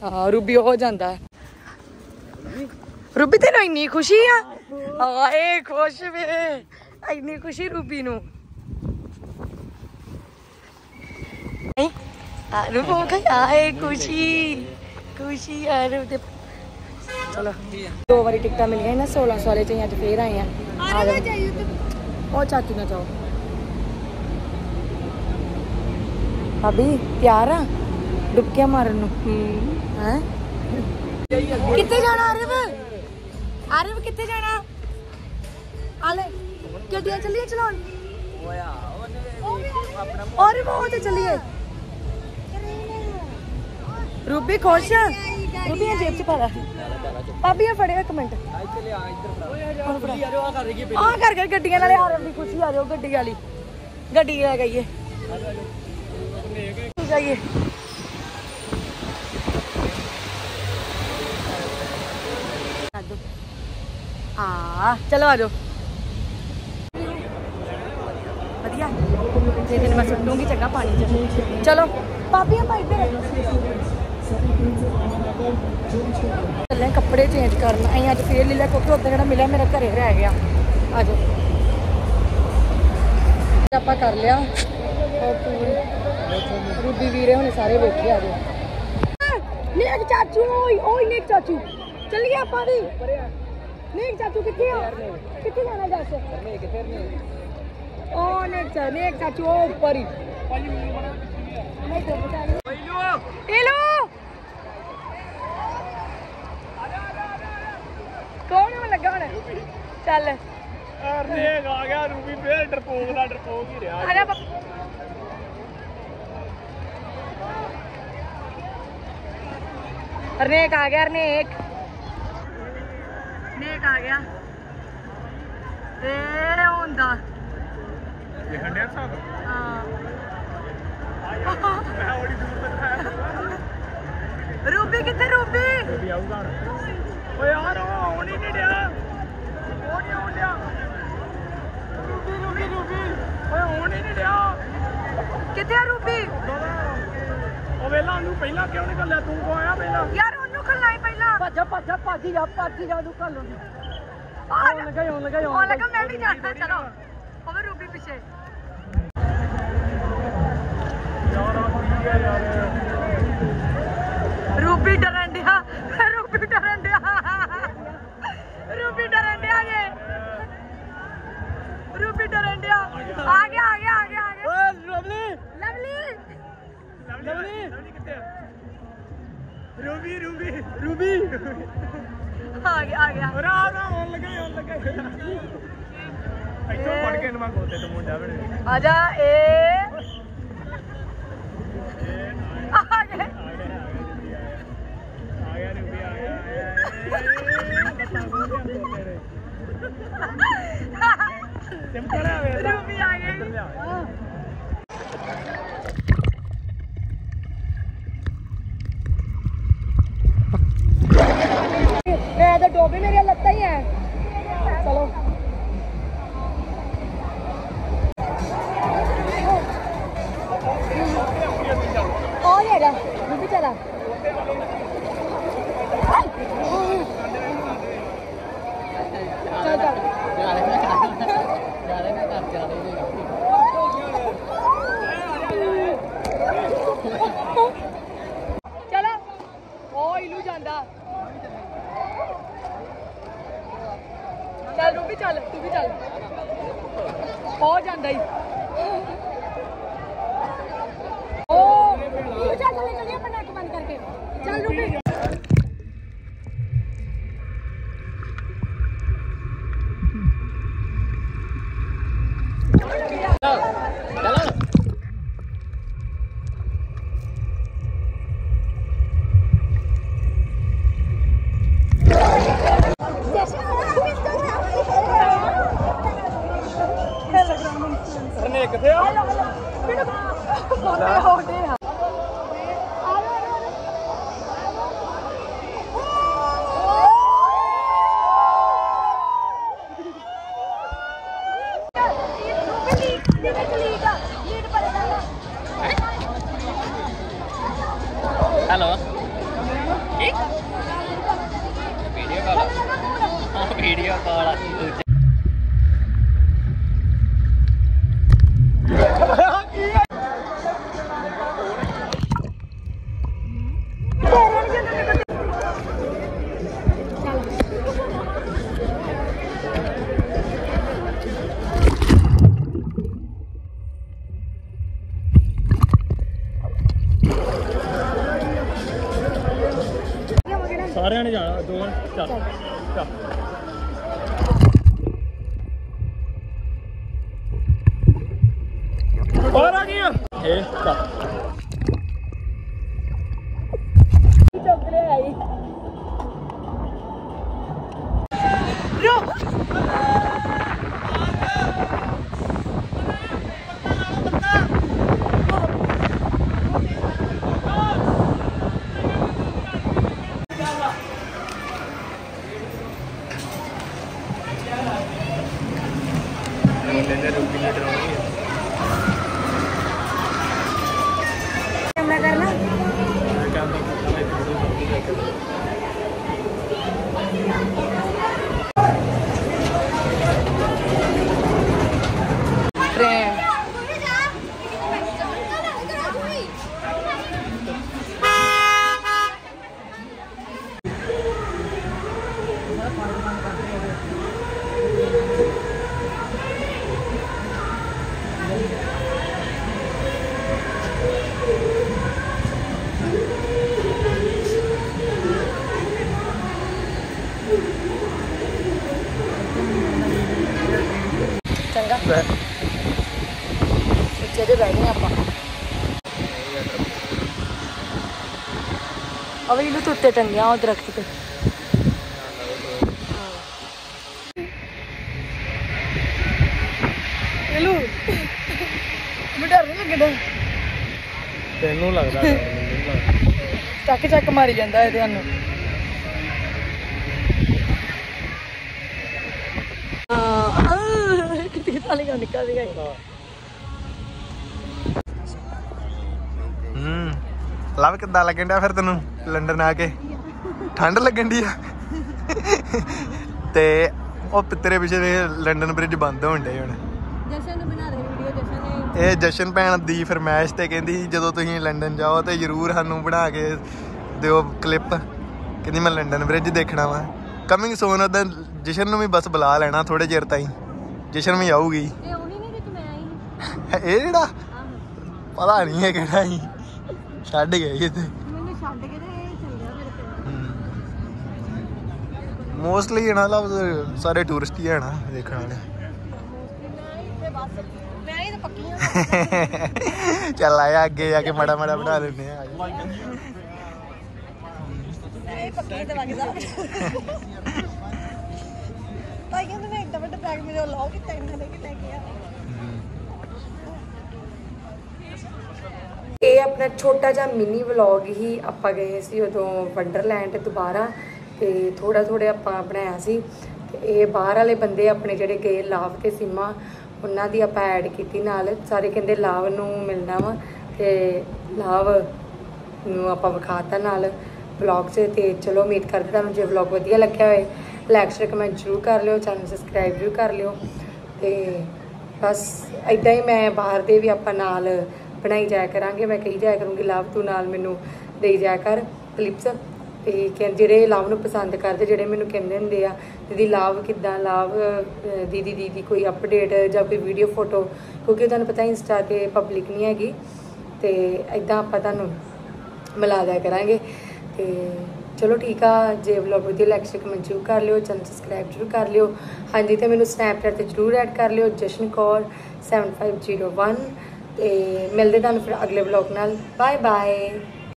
हाँ रूबी हो जाता है। रूबी तेन इन्नी खुशी आ हाए खुश वे इन्नी खुशी रूबी नू हाए खुशी खुशी यार। चलो 2 बारी टिकटा मिल गई ना 1600 वाले च अज फिर आए हैं। ओ चाचू ना जाओ अभी प्यार आ डुबकिया मारन नू हैं कितने जाना आरिफ आरिफ कितने जाना आले गड्डियां चलिए चलान और वो तो चलिए रूबी खुश रूबी जेब च पा भाभी फड़े 1 मिनट आ कर गड्डियां नाले आरन दी खुशी आ जाओ गड्डी वाली गड्डी ले गई जाइए हाँ चलो आ जाओ बढ़िया दिन मैं सुटूंगी चंगा पानी च चलो भाभी हम चले कपड़े चेंज करना अं अज फिर ले लिया क्योंकि उधर जो मिला मेरा घरे रह गया आ जाओ आप कर लिया रूबी वीरे होने सारे वेखे आ जाओ नेक चाचू ओए नेक चाचू चलिए आप नेक चाचू कितने जाना दस ओ नेक चाचू ओ ऊपर ही हेलो कौन है लगा होना चल नेक आ गया रूबी फिर डरपोक ही रहा नेक आ गया नेक नेक आ गया ए होंदा देखंडे साहब हां रूबी किथे रूबी आऊगा ओ यार ओ नहीं दिया ओ नहीं रूबी ओए ओ नहीं दिया किथे आ रूबी ओ वेला ਨੂੰ ਪਹਿਲਾਂ ਕਿਉਂ ਨਹੀਂ ਕੱਲਿਆ ਤੂੰ ਕੋ ਆਇਆ ਪਹਿਲਾਂ ਯਾਰ ਉਹਨੂੰ ਖਲਾਈ ਪਹਿਲਾਂ ਭਾਜੀ ਜਾ ਤੂੰ ਕੱਲ ਨੂੰ ਆਉਣ ਲੱਗਾ ਮੈਂ ਵੀ ਜਾਣਾ ਚਲੋ ਉਹ ਰੂਬੀ ਪਿੱਛੇ रूबी डरन दिया ये रूबी डरन दिया आ गया ओए लवली कितने रूबी आ गया होने लगा इतो पढ़ के नमा कोते तो मुंडा बने आजा ए आ गया रूबी आ गया रूबी आ गई तो डोबी मेरी लगता ही है चलो और ये रहा रूबी चला चलो ओ इलू जांदा चल रूबी चल तू भी चल हो जांदा ही ओ इलू चल चलिए अपन नाक बंद करके चल रूबी वीडियो कॉल सारे ने जाना दो चल चल और आ गया ए चल चौकड़े आई चंगा पिछे तो बैठे आप अभी इलू तो उत्ते टंगिया वो दरख्त पे इलू मैं डर नहीं लगे तेनू लगदा चक चक मारी जाता है ध्यान निकल लव किद्दां लगन डया फिर तेनू लंडन आके ठंड लगन डी ते तेरे पिछे लंडन ब्रिज बंद होण डे हुण ये जशन भैन दी फरमैश ते कहंदी जदों तुसीं लंडन जाओ तो जरूर सानू बना के दिओ क्लिप कहंदी मैं लंडन ब्रिज देखना वा कमिंग सून उधर जशन नूं भी बस बुला लेना थोड़े चिर ताईं जशन भी आऊगी ਇਹ ਜਿਹੜਾ ਪਤਾ ਨਹੀਂ ਹੈ ਕਿਹੜਾ ਹੀ ਛੱਡ ਗਏ ਇੱਥੇ ਮੈਨੂੰ ਛੱਡ ਕੇ ਤੇ ਚੱਲ ਗਿਆ ਮੇਰੇ ਕੋਲ ਮੋਸਟਲੀ ਇਹਨਾਂ ਦਾ ਸਾਰੇ ਟੂਰਿਸਟ ਹੀ ਹਨ ਦੇਖਣ ਵਾਲੇ ਮੈਂ ਹੀ ਤਾਂ ਪੱਕੀ ਹਾਂ ਚੱਲ ਆਇਆ ਅੱਗੇ ਜਾ ਕੇ ਮੜਾ ਮੜਾ ਬਣਾ ਲੈਂਦੇ ਆ ਇਹ ਪੱਕੀ ਤੇ ਲੱਗਦਾ ਭਾਈ ਕਹਿੰਦੇ ਨੇ ਇੱਕ ਵੱਡਾ ਬੈਗ ਮੇਰੇ ਲਾਓ ਕਿ ਟਾਈਮ ਨਾਲ ਲੈ ਕੇ ਆ ਇਹ ਆਪਣਾ ਛੋਟਾ ਜਿਹਾ ਮਿਨੀ ਵਲੌਗ ਹੀ ਆਪਾਂ ਗਏ ਸੀ ਉਦੋਂ ਵੰਡਰਲੈਂਡ ਦੁਬਾਰਾ ਤੇ ਥੋੜਾ ਆਪਾਂ ਬਣਾਇਆ ਸੀ ਤੇ ਇਹ ਬਾਹਰ ਵਾਲੇ ਬੰਦੇ ਆਪਣੇ ਜਿਹੜੇ ਗਏ ਲਾਭ ਤੇ ਸੀਮਾ ਉਹਨਾਂ ਦੀ ਆਪਾਂ ਐਡ ਕੀਤੀ ਨਾਲ ਸਾਰੇ ਕਹਿੰਦੇ ਲਾਭ ਨੂੰ ਮਿਲਣਾ ਵਾ ਤੇ ਲਾਭ ਨੂੰ ਆਪਾਂ ਵਿਖਾਤਾ ਨਾਲ ਵਲੌਗ 'ਚ ਤੇ ਚਲੋ ਉਮੀਦ ਕਰਦੇ ਤੁਹਾਨੂੰ ਜੇ ਵਲੌਗ ਵਧੀਆ ਲੱਗਿਆ ਹੋਏ ਲਾਈਕ ਸ਼ੇਅਰ ਕਮੈਂਟ ਜ਼ਰੂਰ ਕਰ ਲਿਓ ਚੈਨਲ ਸਬਸਕ੍ਰਾਈਬ ਜ਼ਰੂਰ ਕਰ ਲਿਓ ਤੇ ਬਸ ਇੱਦਾਂ ਹੀ ਮੈਂ ਬਾਹਰ ਦੇ ਵੀ ਆਪਾਂ ਨਾਲ बनाई जाया करांगे मैं कही जाया करूँगी लाभ तू नाल मैनू दे जाया कर क्लिप्स ते जेह्ड़े लाभ नूं पसंद करदे जेह्ड़े मैनू कहंदे हुंदे आ दीदी लाभ किद्दां लाभ दीदी कोई अपडेट जां कोई वीडियो फोटो क्योंकि तुहानूं पता इंस्टा ते पब्लिक नहीं हैगी ते इदां आपां तुहानूं मिला दिया करांगे ते चलो ठीक आ जे व्लॉग वधिया लाइक शेयर कमेंट जरूर कर लियो चैनल सबसक्राइब जरूर कर लियो हाँ जी तो मैनूं स्नैपचैट ते जरूर ऐड कर लियो जशन कौर 7501 ਤੇ ਮਿਲਦੇ ਤੁਹਾਨੂੰ ਫਿਰ ਅਗਲੇ ਵਲੌਗ ਨਾਲ ਬਾਏ ਬਾਏ।